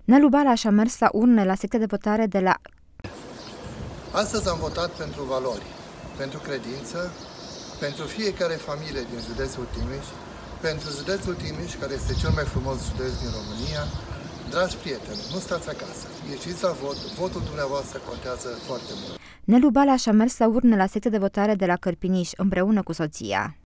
Nelu Balaș a mers la urne la secția de votare de la... Astăzi am votat pentru valori, pentru credință, pentru fiecare familie din județul Timiș, pentru județul Timiș, care este cel mai frumos județ din România. Dragi prieteni, nu stați acasă, ieșiți la vot, votul dumneavoastră contează foarte mult. Nelu Balaș a mers la urne la secția de votare de la Cârpiniș împreună cu soția.